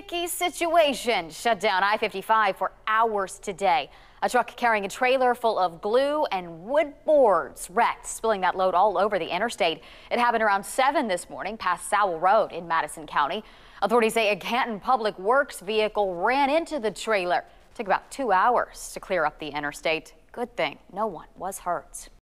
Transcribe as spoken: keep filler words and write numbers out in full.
sticky situation shut down I fifty-five for hours today. A truck carrying a trailer full of glue and wood boards wrecked, spilling that load all over the interstate. It happened around seven this morning past Sowell Road in Madison County. Authorities say a Canton Public Works vehicle ran into the trailer. It took about two hours to clear up the interstate. Good thing no one was hurt.